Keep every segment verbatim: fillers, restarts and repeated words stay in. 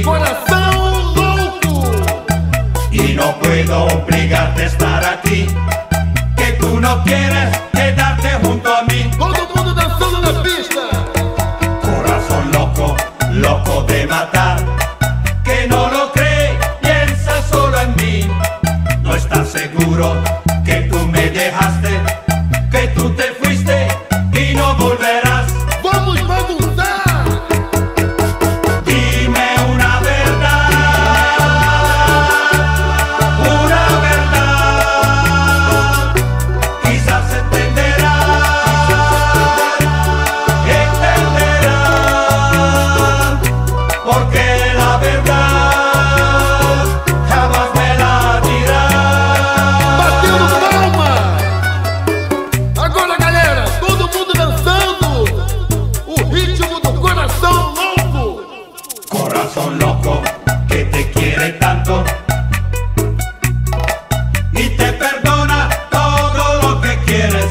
Coração louco. Y no puedo obligarte a estar aquí, que tú no quieres quedarte junto a mí. Todo mundo dançando na pista. Corazón loco, loco de matar, que no lo cree, piensa solo en mí. No estás seguro que tú me dejaste, que tú te fuiste y no volverás. Vamos bagunçar. Dime una verdad, una verdad, quizás entenderás, entenderás, porque la verdad jamás me la dirás. Batendo palma. Agora, galera, todo mundo dançando o ritmo do coração louco. Corazón loco que te quiere tanto y te perdona todo lo que quieres.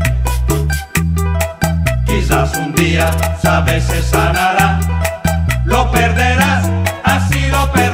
Quizás un día, sabes, se sanará. Lo perderás, así lo perderás.